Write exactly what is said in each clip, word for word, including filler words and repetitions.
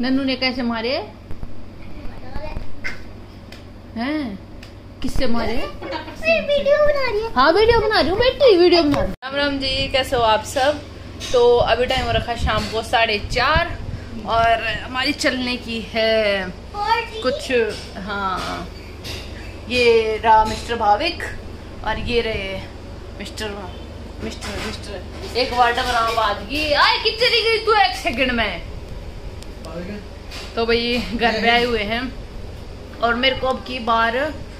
नन्नू ने कैसे मारे हैं? किससे मारे? वीडियो बना रही है। हाँ वीडियो बना रही हूँ बेटी, वीडियो बना रही हूँ। राम राम जी, कैसे हो आप सब? तो अभी टाइम हो रखा शाम को साढ़े चार और हमारी चलने की है कुछ। हाँ, ये रहा मिस्टर भाविक और ये रहे मिस्टर मिस्टर मिस्टर एक वाटर बना बाद की आए कि चली गई तू एक सेकंड में। तो भाई घर पे आए हुए हैं और मेरे को अब की बार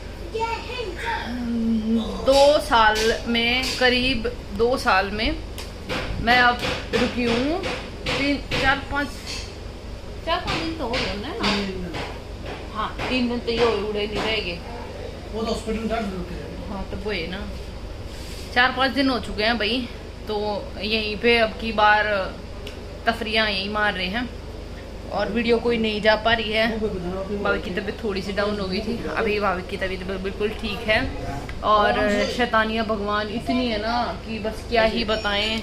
दो साल में, करीब दो साल में मैं अब रुकी हूँ। तीन चार पाँच चार पाँच दिन तो हो गए ना। हाँ तीन दिन तो ये उड़े नहीं रहेंगे वो तो हॉस्पिटल। हाँ तो वो है ना, चार पाँच दिन हो चुके हैं भाई। तो यहीं पे अब की बार तफरियाँ यहीं मार रहे हैं और वीडियो कोई नहीं जा पा रही है। भाभी की तबीयत थोड़ी सी डाउन हो गई थी, अभी भाभी की तबीयत बिल्कुल ठीक है। और शैतानियाँ भगवान इतनी है ना कि बस क्या ही बताएं।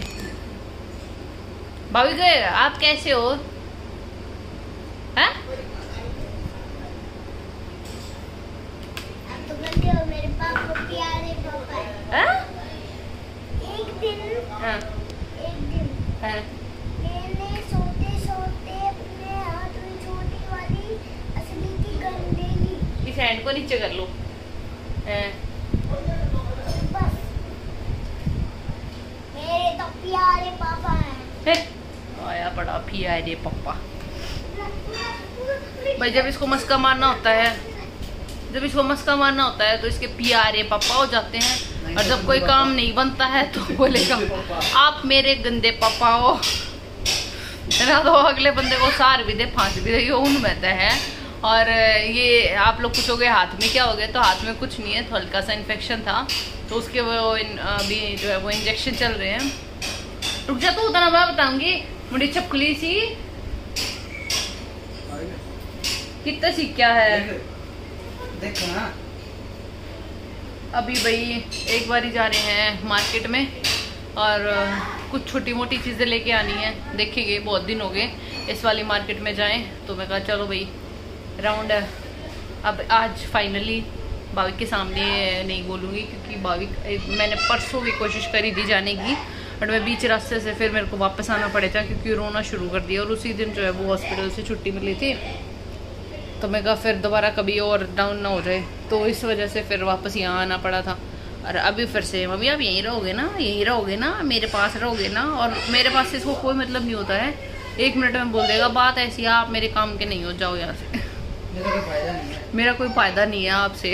भाभी गए आप कैसे हो? हैं? आप तो बनते हो मेरे पापा, प्यारे पापा। हैं? एक दिन हाँ। एक दिन हैं? मैंने सोते सोते अपने हाथ में छोटी वाली असली की गन ले ली। इस हैंड को नीचे कर लो। हैं? बस मेरे तो प्यारे पापा हैं। आया बड़ा प्यारे पापा। भाई जब इसको मस्का मारना होता है, जब इसको मस्का मारना होता है तो इसके प्यारे पापा हो जाते हैं। और जब कोई काम नहीं बनता है तो बोलेगा आप मेरे गंदे पापा हो ना। तो अगले बंदे को सार भी दे, फांसी भी दे, उन बहता है। और ये आप लोग पूछोगे हाथ में क्या हो गया, तो हाथ में कुछ नहीं है, तो हल्का सा इन्फेक्शन था तो उसके वो अभी जो है वो इंजेक्शन चल रहे हैं। रुक जा, तो उतना मैं बताऊंगी। मुझे चपकली सी कितना सी क्या है देखो ना। अभी भाई एक बार ही जा रहे हैं मार्केट में और कुछ छोटी मोटी चीज़ें लेके आनी है। देखेंगे, बहुत दिन हो गए इस वाली मार्केट में जाएं, तो मैं कहा चलो भाई राउंड। अब आज फाइनली भाविक के सामने नहीं बोलूँगी क्योंकि भाविक, मैंने परसों भी कोशिश करी थी जाने की बट मैं बीच रास्ते से फिर मेरे को वापस आना पड़े था क्योंकि रोना शुरू कर दिया और उसी दिन जो है वो हॉस्पिटल से छुट्टी मिली थी। तो मैं कहा फिर दोबारा कभी और डाउन ना हो जाए, तो इस वजह से फिर वापस यहाँ आना पड़ा था। और अभी फिर से मम्मी आप यहीं रहोगे ना, यहीं रहोगे ना, मेरे पास रहोगे ना। और मेरे पास से इसको कोई मतलब नहीं होता है, एक मिनट में बोल देगा बात ऐसी है, आप मेरे काम के नहीं हो, जाओ यहाँ से। मेरा कोई फायदा नहीं है आपसे।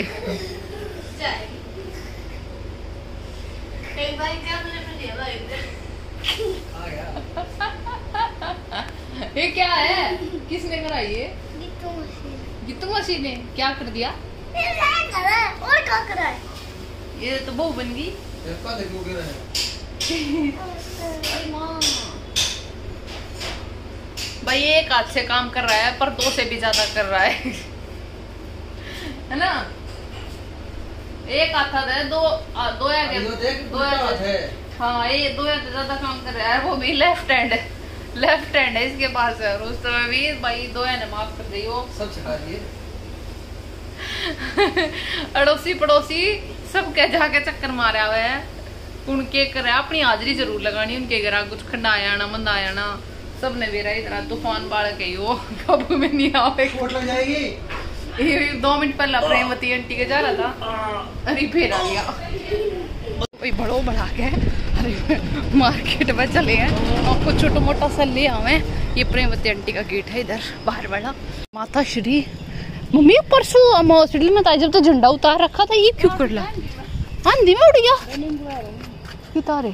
ये क्या है, किसने कराई ये? गिट्टू मशीन ने क्या कर दिया? और क्या करा है? ये तो बहू बन गई। भाई एक हाथ से काम कर रहा है पर दो से भी ज्यादा कर रहा है है ना। एक हाथ है, दो आ, दो है, दो है। हाँ ये दो है ज्यादा काम कर रहा है, वो भी लेफ्ट हैंड है, लेफ्ट हैंड है इसके पास है। और उस समय भी भाई दो है, माफ कर दी वो सब सिखा दिए। अड़ोसी पड़ोसी सब क्या जाके चक्कर मारा हुआ है, उनके कर अपनी हाजिरी जरूर लगानी, उनके घर कुछ खंडाया ना मंदाया ना, सब ने मेरा इधर तूफान बाढ़ गई वो काबू में नहीं आवे। लग जाएगी। ये दो मिनट पहला प्रेमवती आंटी के जा रहा था, अरे फिर आ गया। बड़ो बढ़ा के अरे मार्केट में चले हैं और कुछ छोटा मोटा सा ले आवे। ये प्रेमवती आंटी का गेट है इधर बाहर वाला। माता श्री मम्मी परसों हम हॉस्पिटल में था जब तो झंडा उतार रखा था, ये क्यों कर ला? आंधी में उड़ गया कितारे।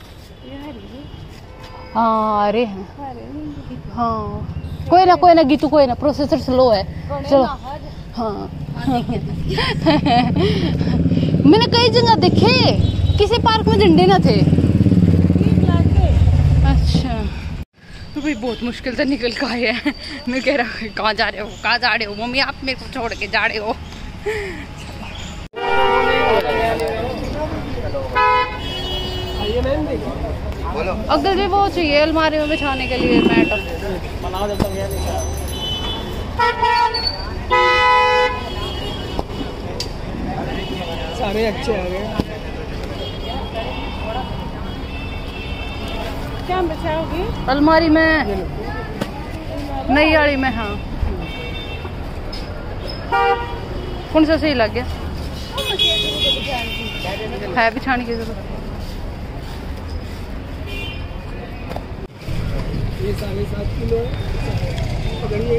हाँ अरे हैं, हाँ कोई ना कोई ना गीतू, कोई ना, प्रोसेसर स्लो है। चलो हाँ मैंने कई जगह देखे किसी पार्क में झंडे ना थे। अच्छा तो भाई बहुत मुश्किल से निकल के आए हैं। मैं कह रहा कहाँ जा रहे हो, कहाँ जा रहे हो मम्मी, आप मेरे को छोड़ के जा रहे हो। अगर जी वो चाहिए अलमारी में बिछाने के लिए मैट। सारे अच्छे आ गए। क्या बचाओगी? अलमारी में, नई वाली में। हाँ, कौन सा सही लग गया? है बिछाने की जरूरत? ये साढ़े सात किलो है।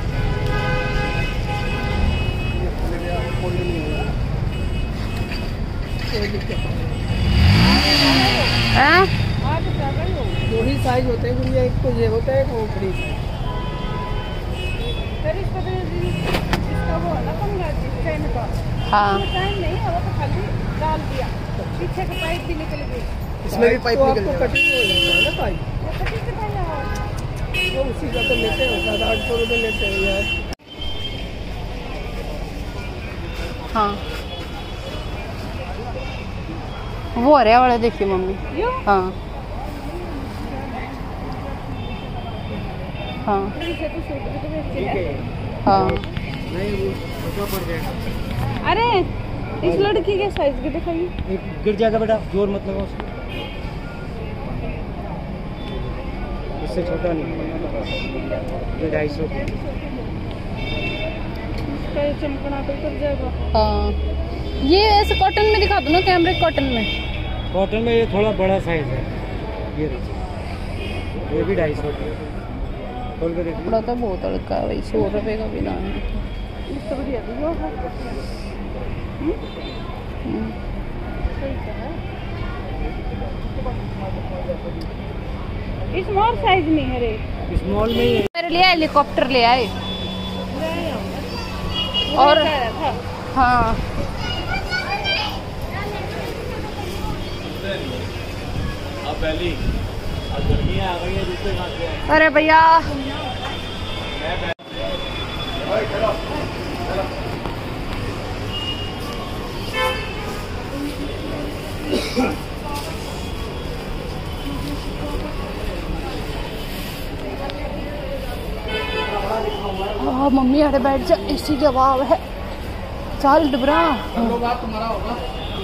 दो ही साइज होते हैं गुड़िया, एक तो ये होता है, एक वो बड़ी साइज। फिर इसको तो इसका वो अलग पंगा चेन का। हाँ, टाइम नहीं है, वो तो खाली डाल दिया, पीछे का पाइप भी निकल गई। इसमें भी पाइप निकल जाएगा। कटिंग हो जाता है ना पाइप, वो कटिंग से पहले वो उसी का तो लेते हैं, सात आठ सौ रुपये लेते हैं यार। हाँ, वो हरे वाले देखिए मम्मी। हाँ हाँ हाँ। नहीं वो पड़ जाएगा। अरे इस लड़की के साइज के दिखाइए। गिर जाएगा बेटा, जोर मत लगाओ उसको। इससे छोटा नहीं, ये ढाई सौ। चमकना तो कर जाएगा। हाँ, ये ऐसे कॉटन में दिखा दो ना, कैमरिक कॉटन में। कॉटन में ये थोड़ा बड़ा साइज है, ये देखिए, ये भी ढाई सौ खोल के देखिए। बड़ा तो बहुत हल्का है भाई, सौ रुपये का भी ना है। इससे बढ़िया भी वो है। हम्म। स्मॉल साइज नहीं है रे, स्मॉल में ही है। मेरे लिए हेलीकॉप्टर ले आए। और हाँ, अब पहली अब गर्मियाँ आ गई है, दूसरे बात है। अरे भैया हाँ, मम्मी अरे बैठ जा, इसी जवाब है। चल डबरा तुम्हारा होगा।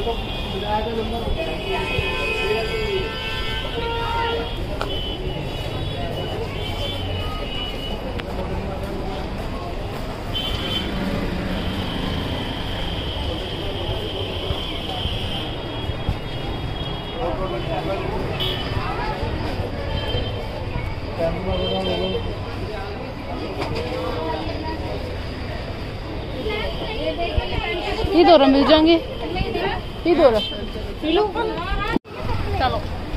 इधर मिल जाएंगे, इधर चलो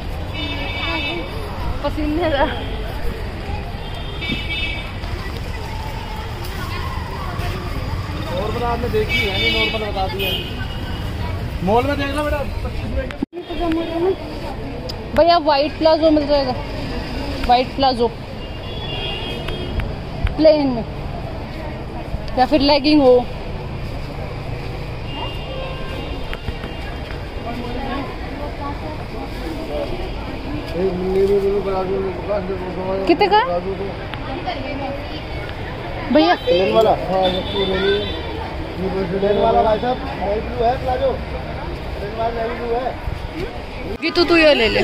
पसीने का। नॉर्मल आपने देखी है नहीं, नॉर्मल बता दिया। मॉल में देखना बेटा, पच्चीस रुपए। भैया वाइट प्लाजो मिल जाएगा, वाइट प्लाजो प्लेन में, या फिर लेगिंग हो। कितने का भैया? प्लेन वाला, हाँ प्लेन वाला भाई साहब, नेवी ब्लू है प्लाजो, प्लेन वाला नेवी ब्लू है। कि तू तू ये ले ले।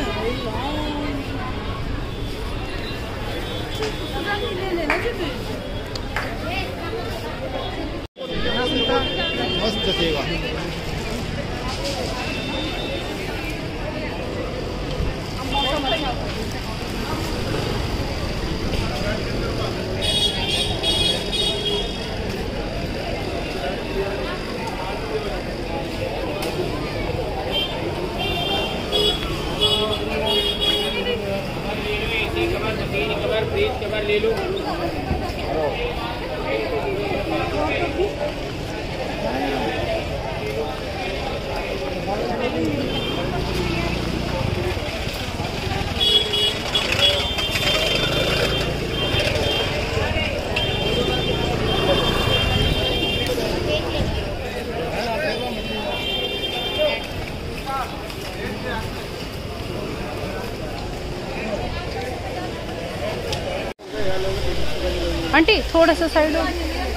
मस्त सेवा। कवर ले लो। आंटी थोड़ा सा साइड हो।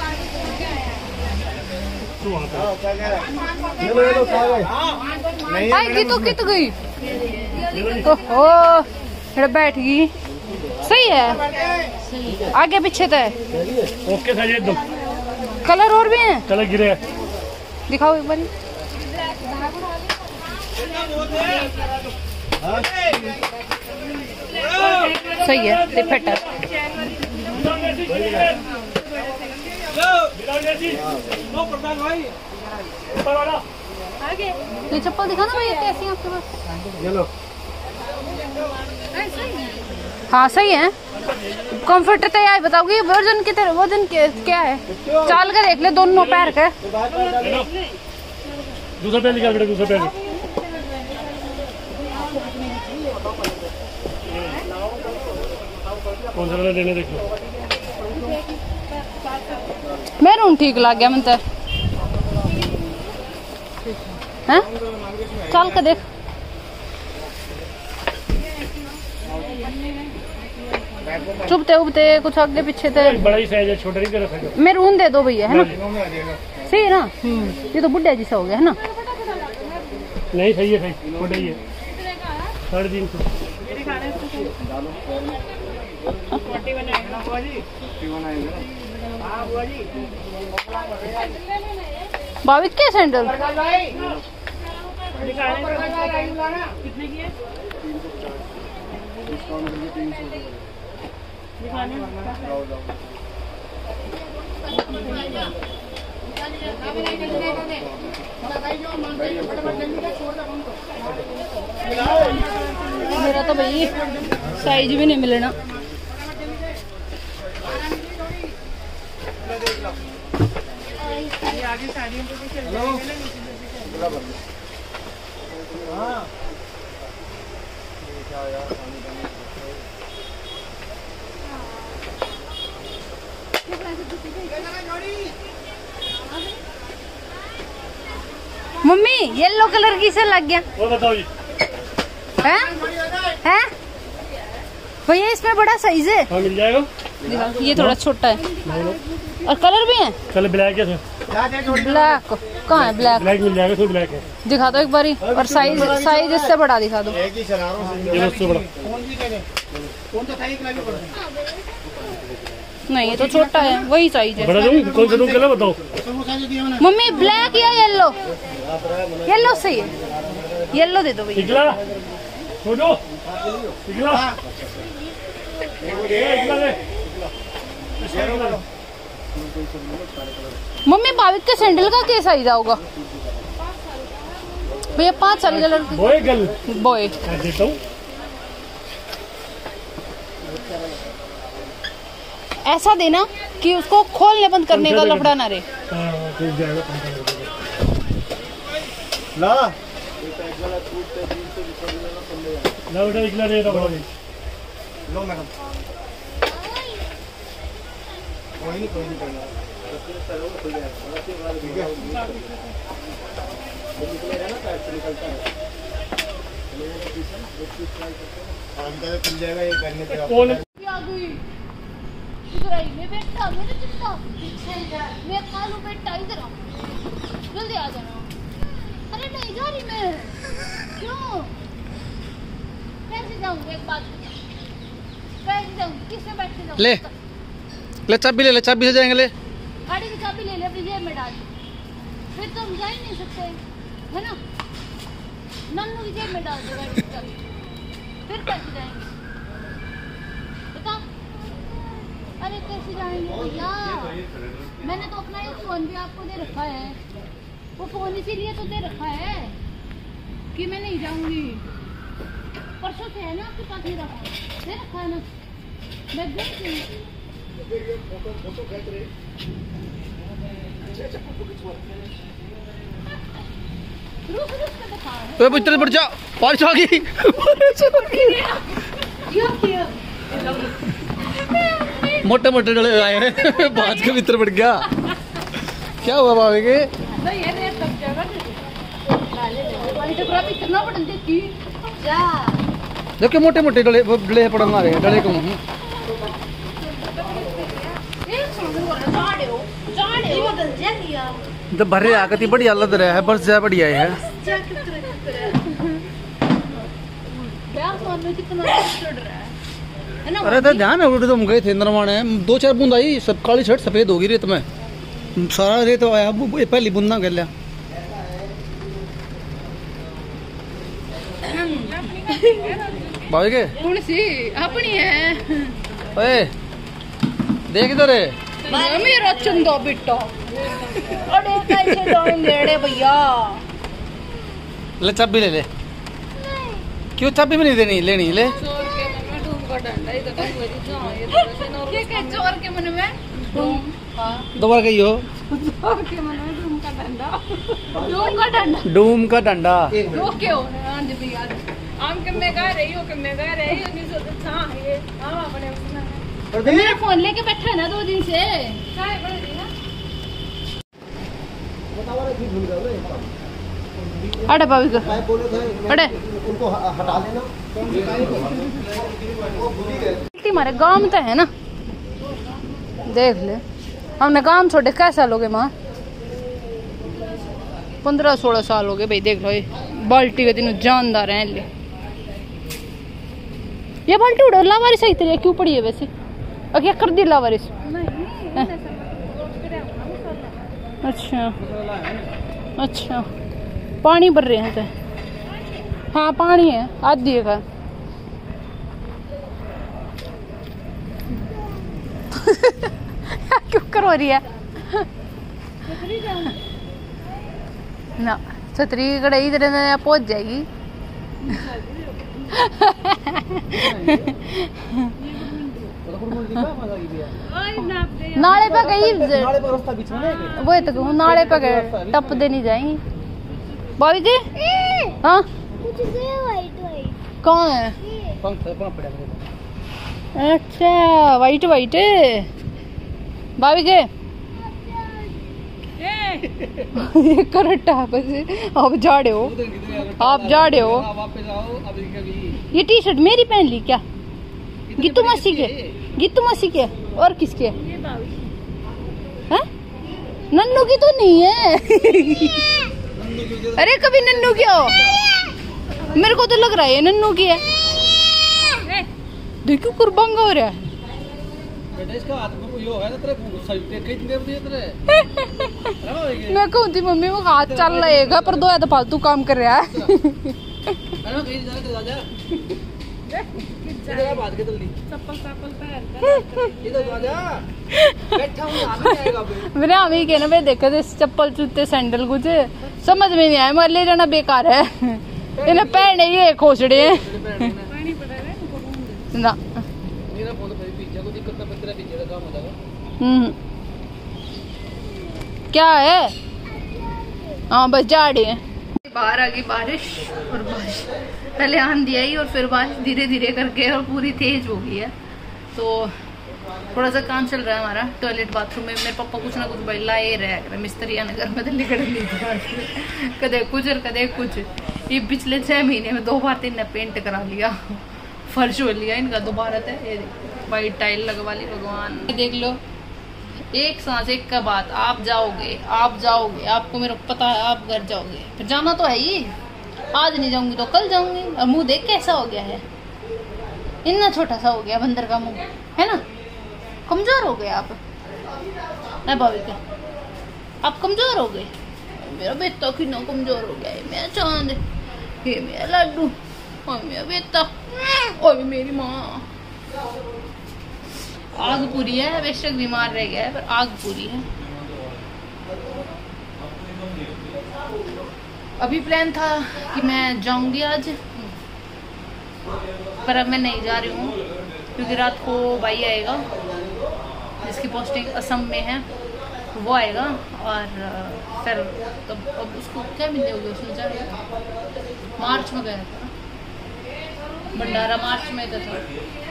आएगी तो कित गई। ओहो बैठ गई। सही है, आगे पीछे तो है। ओके सही एकदम। कलर और भी हैं? कलर गिरे हैं। दिखाओ एक बार। सही है, फिटर। ये चप्पल दिखा ना भैया, कैसी है आपके पास? हाँ सही है। कंफर्ट तो यार बताओगे वजन कितने, वजन क्या है? चाल के देख ले दोनों पैर के। दूसरा पैर निकाल बेटा, दूसरा पैर। कौन सा कलर लेने देखो। मैरून ठीक लग गया मन तो। हैं? चाल के देख। चुपते उबते कुछ आगे पीछे थे। बड़ा ही साइज है, छोटा नहीं कर रखा। मैरून दे दो भैया, है ना? सही है ना? ये तो बुढ़ा जैसा हो गया है ना? नहीं सही है, सही छोटा ही है। साढ़े तीन सौ। बावित के सैंडल कितने की है? मेरा तो भाई साइज भी नहीं मिलना। आगे साड़ियों को मम्मी येलो कलर की से लग गया। वो बताओ जी। हैं? हैं? भैया इसमें बड़ा साइज है। हाँ मिल जाएगा। दिखाओ, ये थोड़ा छोटा है। और कलर भी है? कलर ब्लैक है। ब्लैक कहाँ है? ब्लैक ब्लैक मिल जाएगा, तो ब्लैक है। दिखा दो एक बारी। और साइज साइज इससे बड़ा दिखा दो। ये उससे बड़ा। नहीं ये तो छोटा है, वही साइज है। बड़ा दूँ? कौन सा दूँ कलर बताओ। मम्मी ब्लैक या येलो? येलो सही है, येलो दे दो भैया। इकला छोड़ो, इकला इकला दे। मम्मी बाविक के सैंडल का क्या साइज होगा भैया? पाँच साल का लड़का। Boy girl? बॉय। देता हूँ। ऐसा देना कि उसको खोलने बंद करने का लफड़ा ना रहे। ला ला बेटा इकला दे दो। लो मैडम। कोई नहीं कोई नहीं करना। ठीक है। निकलेगा ना पैर से निकलता है। अंदर खुल जाएगा ये करने के बाद। कौन है? आ गई इधर आई। मैं बेटा मेरे चिंता मैं खा लूं बेटा। इधर आओ जल्दी आ जाना। अरे नहीं जा रही मैं। क्यों? कैसे जाऊंगी? एक बात कैसे जाऊंगी? किसमें बैठ के जाऊंगी? ले ले चाबी ले ले, चाबी से जाएंगे। ले गाड़ी की चाबी ले ले, अपनी जेब में डाल। फिर तो हम जा ही नहीं सकते, है ना? नन्नू की जेब में डाल दो गाड़ी की चाबी। फिर कैसे जाएंगे बता? अरे कैसे जाएंगे भैया? मैंने तो अपना एक फोन भी आपको दे रखा है। वो फोन इसीलिए तो दे रखा है कि मैं नहीं जाऊंगी। परसों से है ना आपके पास मेरा फोन दे रखा है ना। मैं गई थी। रुक रुक के दिखा। तो इधर बढ़ जा, बारिश आ गई। मोटे मोटे डले आए हैं। बाज के भीतर बढ़ गया। क्या हुआ बाबे के? देखो मोटे मोटे डले डले पड़ मारे डले को। जब भरे आ गई बड़ी हालत रहा है बस जा बढ़िया है अरे तो ध्यान है उल्टे तुम गए थे नरवाने दो चार बूंद आई सब काली शर्ट सफेद होगी रेत में सारा रेत आया पहली बूंदा कर लिया भाई के कौन सी अपनी है ओए देख इधर मेरा चंदा बेटा अरे कैसे डाउन लेड़े भैया ले चाबी ले ले क्यों चाबी भी नहीं देनी लेनी ले चोर के मन में धूम का डंडा ही तो ये क्या चोर के मन में धूम दोबारा कही हो चोर के मन में धूम का डंडा धूम का डंडा डूम का डंडा वो क्या हो रहा है जी यार आम के मैं गा रही हूं कि मैं गा रही हूं नहीं सोच हां ये हां अपने उसमें मेरा फोन लेके बैठा है ना दो दिन से क्या है बड़ी ना अरे भाभी को अरे उनको हटा लेना हमारे गांव में तो है ना देख ले हमने गांव छोड़े कैसे साल हो गए माँ पंद्रह सोलह साल हो गए भाई देख लो ये बाल्टी के दिन जानदार हैं ले ये बाल्टी उड़ो लावारिस सही तरह क्यों पड़ी है वैसे और क्या कर दी लावारिस अच्छा अच्छा पानी भर रहे हैं तो हाँ पानी है आधी का क्यों करो रही है ना छतरी कड़ाई इधर पहुंच जाएगी नाले पे गई वो तो कहूँ नाले पे गए टप देनी जाएंगी भाभी जी हाँ कौन है अच्छा वाइट वाइट भाभी के ये करट्टा आप जा रहे हो आप जा रहे हो ये टी शर्ट मेरी पहन ली क्या गीतू मसी के गीतू मसी के और किसके है नन्नू की तो नहीं है अरे कभी नन्नू की हो मेरे को तो लग रहा है नन्नू की है देखो कुर्बांगा हो रहा है मैं कहूँ थी मम्मी वो हाथ चल रहेगा पर दो तो फालतू काम कर रहा है मैंने हम ही कहना भाई देखा चप्पल जूते सैंडल कुछ समझ में नहीं आया मैं ले जाना बेकार है इन्हें पहने ये खोसड़े हैं ना क्या है हाँ बस जा रहे हैं बाहर आ गई बारिश और बारिश पहले आंधी आई और फिर बारिश धीरे धीरे करके और पूरी तेज हो गई है तो थोड़ा सा काम चल रहा है हमारा टॉयलेट बाथरूम में मेरे पापा कुछ ना कुछ भाई लाए रहे मिस्त्री नगर में दिल्ली कड़े कदे कुछ और कदे कुछ ये पिछले छह महीने में दो बार तीन ने पेंट करा लिया फर्श हो लिया इनका दोबारा है ये वाइट टाइल लगवा ली भगवान देख लो एक सांस एक का बात आप जाओगे आप जाओगे आपको मेरा पता है आप घर जाओगे फिर जाना तो है ही आज नहीं जाऊंगी तो कल जाऊंगी और मुंह देख कैसा हो गया है इतना छोटा सा हो गया बंदर का मुंह है ना कमजोर हो गए आप है भाभी का आप कमजोर हो गए मेरा बेटा कितना कमजोर हो गया है मेरा चांद ये मेरा लड्डू और मेरा बेटा और मेरी माँ आग पूरी है बेशक बीमार रह गया है पर आग पूरी है अभी प्लान था कि मैं जाऊंगी आज पर अब मैं नहीं जा रही हूँ क्योंकि रात को भाई आएगा जिसकी पोस्टिंग असम में है वो आएगा और फिर तब अब उसको क्या मिलने होगी उसने जाएगा मार्च में गया था भंडारा मार्च में था, था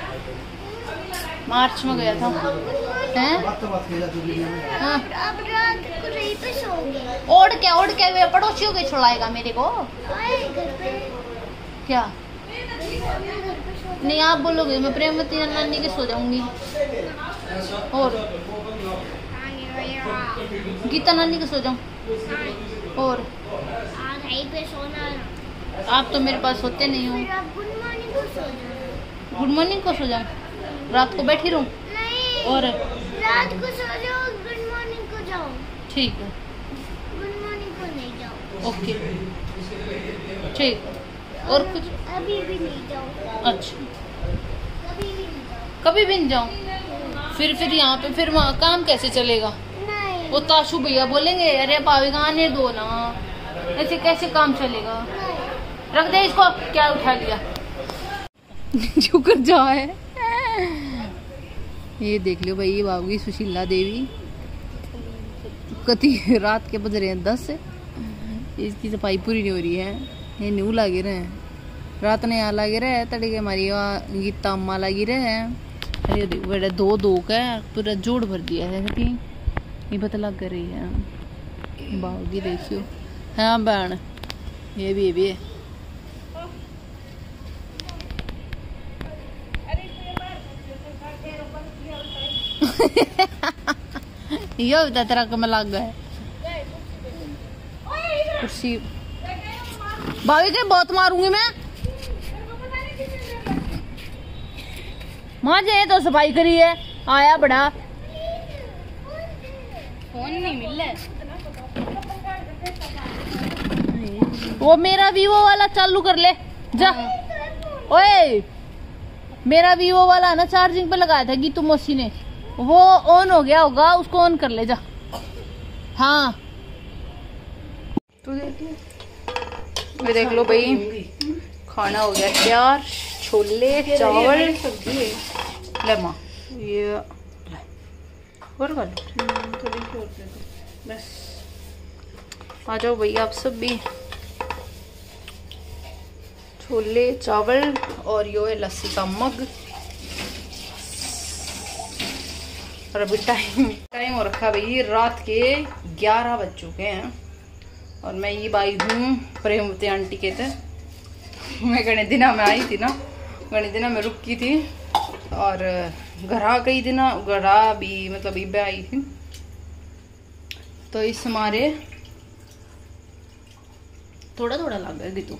मार्च में गया था हैं हाँ ओढ़ क्या ओढ़ क्या वे पड़ोसियों के छुड़ाएगा मेरे को क्या नहीं आप बोलोगे मैं प्रेमवती नानी के सो जाऊंगी और गीता नानी को सो जाऊं और आज यहीं पे सोना है। आप तो मेरे पास सोते नहीं हो। फिर आप गुड मॉर्निंग को सो जाओ। गुड मॉर्निंग को सो जाऊं, रात को बैठी रहूं नहीं, और रात को सो जाओ, गुड मॉर्निंग को जाओ। ठीक है, गुड मॉर्निंग को नहीं जाओ। ओके ठीक है। और कुछ? अभी भी नहीं जाओ। अच्छा, कभी भी नहीं जाओ। कभी भी नहीं जाऊं? फिर फिर यहाँ पे फिर वहाँ काम कैसे चलेगा? नहीं, वो ताशु भैया बोलेंगे अरे भाभी आने दो ना, ऐसे कैसे काम चलेगा? रख दे इसको, क्या उठा लिया झुकर जाए। ये देख लो भाई, ये बाबू की सुशीला देवी कति रात के बज रहे हैं दस, इसकी सफाई पूरी नहीं हो रही है। ये न्यू लागे रहे हैं, रात ने यहाँ लागे रहे तड़के हमारी गीता अम्मा लगी रहे हैं। अरे बड़े दो दो का पूरा जोड़ भर दिया है कि ये पता लग कर रही है। बाबू की देखियो, हाँ बहन ये भी ये भी है। यो तरह का मैं लग गए कुर्सी भाभी के बहुत मारूंगी मैं। माँ जे तो सफाई करी है, आया बड़ा फोन नहीं मिल रहा। वो मेरा वीवो वाला चालू कर ले जा। ओए मेरा वीवो वाला ना चार्जिंग पे लगाया था गीतू मौसी ने, वो ऑन हो गया होगा, उसको ऑन कर ले जा। हाँ तू देख ले, ये देख लो भाई, खाना हो गया तैयार, छोले चावल ले माँ, ये और कर बस। आ जाओ भैया आप सब भी, छोले चावल और यो है लस्सी का मग। और अभी टाइम टाइम हो रखा भाई रात के ग्यारह बज चुके हैं और मैं ये बाई हूँ प्रेमवती आंटी के थे। मैं गणे दिना में आई थी ना, गणे दिना में रुकी थी और घरा कई दिना घरा भी मतलब इबे आई थी। तो इस हमारे थोड़ा थोड़ा लग गया गीतू,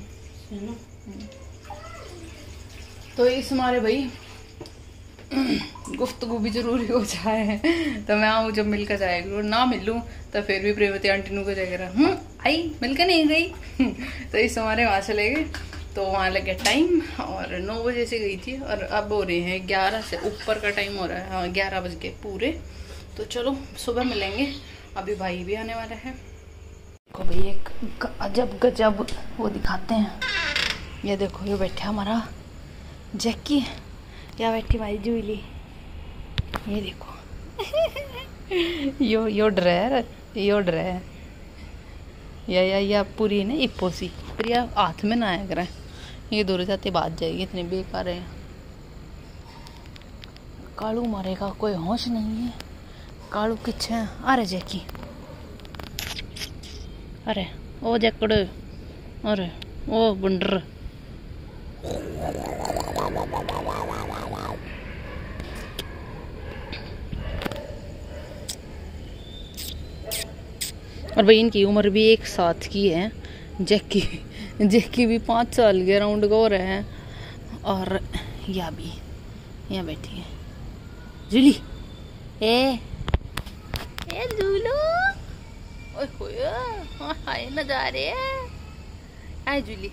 तो इस हमारे भाई गुफ्तगू भी जरूरी हो जाए। तो मैं आऊँ जब मिलकर जाएगी, और ना मिलूँ तो फिर भी प्रेमवती आंटी नु को जाएगा हम्म आई मिलकर नहीं गई। तो इस हमारे वहाँ चले गए, तो वहाँ लगे टाइम और नौ बजे से गई थी और अब हो रहे हैं ग्यारह से ऊपर का टाइम हो रहा है। हाँ ग्यारह बज के पूरे। तो चलो सुबह मिलेंगे, अभी भाई भी आने वाला है। को भाई एक अजब गजब वो दिखाते हैं। ये देखो ये बैठा हमारा जैकी, या बैठी भाई जूली, ये देखो यो यो ड्रेर यो ड्रेर या या या पूरी ना इपोसी प्रिया हाथ में ना आया करें, ये दूर जाते बात जाएगी, इतने बेकार है। कालू मारेगा कोई होश नहीं है। कालू किच्छे है? अरे जैकी, अरे ओ जैकड़, अरे ओ बंडर। और भाई इनकी उम्र भी एक साथ की है। जैकी जैकी भी पाँच साल के राउंड का हो रहे हैं और या भी यहाँ बैठी है जूली। ए ए जूलो, ओए होए हाय नजारे आए जूली।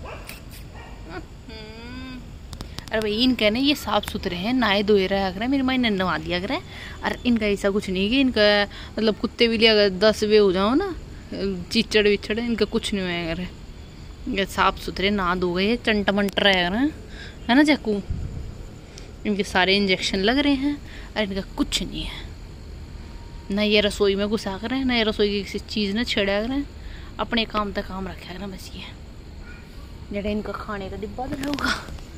अरे भाई इनके ना ये साफ सुथरे हैं, नहाए धोए रहा कर मेरी माँ ने नहा दिया करे। और इनका ऐसा कुछ नहीं कि इनका मतलब कुत्ते भी लिया अगर दस वे हो जाओ ना चिचड़ विचड़, इनका कुछ नहीं होया करे। इनके साफ सुथरे नहा धो गए चंट मंट रहे कर है ना जैकू। इनके सारे इंजेक्शन लग रहे हैं और इनका कुछ नहीं है। ना ये रसोई में घुसा कर ना ये रसोई की किसी चीज़ ने छेड़ा करें, अपने काम तक काम रखा करना बस। ये जरा इनका खाने का डिब्बा तो होगा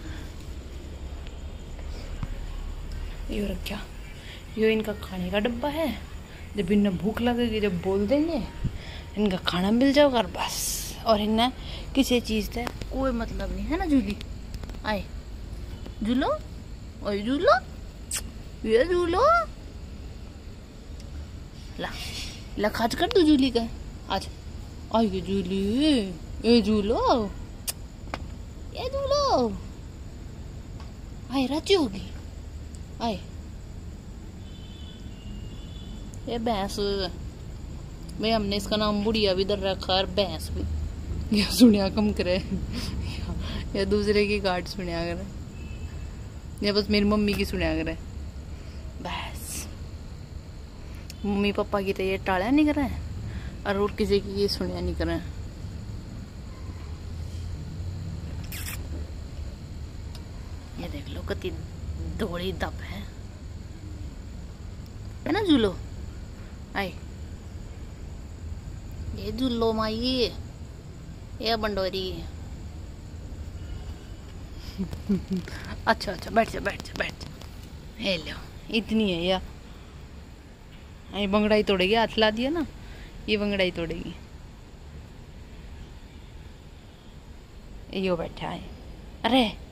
यो रखा, यो इनका खाने का डब्बा है। जब इन्हें भूख लगेगी जब बोल देंगे इनका खाना मिल जाएगा बस। और इन्हें किसी चीज़ से कोई मतलब नहीं है ना जूली। आए जूलो, ओए जूलो, ये जूलो ला ला खाज कर तू झूली का आज आई ये झूली ये झूलो ये झूलो आए राजी होगी आए ये भैंस भाई हमने इसका नाम बुढ़िया भी दर रखा और भैंस भी या सुनिया कम करे या दूसरे की गार्ड सुनिया करे या बस मेरी मम्मी की सुनिया करे बस मम्मी पापा की तो ये टाड़ा नहीं करे और और किसी की ये सुनिया नहीं करे ये देख लो कितनी दौड़ी दब है है ना झूलो आए ये झूलो माई ये बंडोरी अच्छा अच्छा बैठ जा बैठ जा बैठ जा हे लो इतनी है या ये बंगड़ाई तोड़ेगी हाथ ला दिया ना ये बंगड़ाई तोड़ेगी यो बैठा है अरे